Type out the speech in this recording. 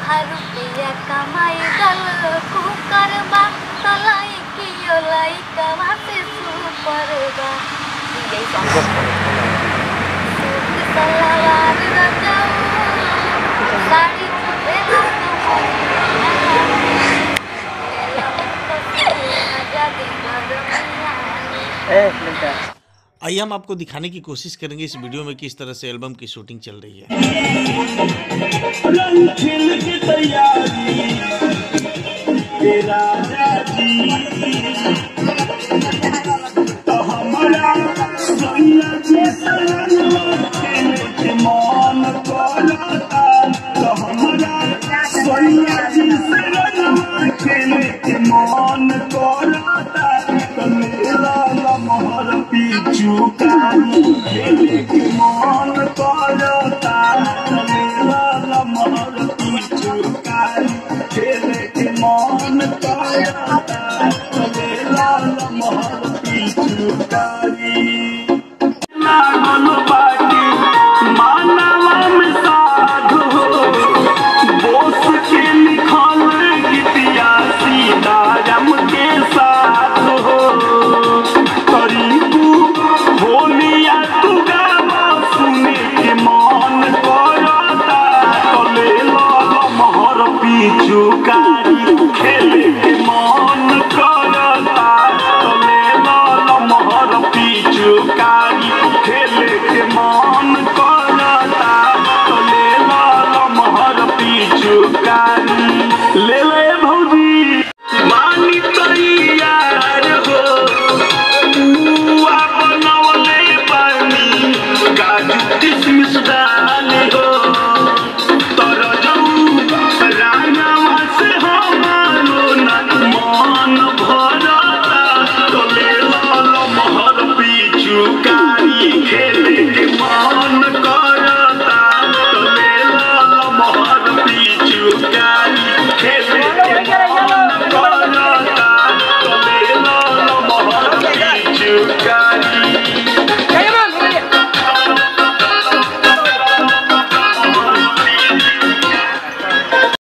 रुपया कमाई दल कुकरबा तलाई कियो लइका वासे सुपरबा यही सॉन्ग सलवार रजाऊ साड़ी चुबे आइए हम आपको दिखाने की कोशिश करेंगे इस वीडियो में किस तरह से एल्बम की शूटिंग चल रही है। ले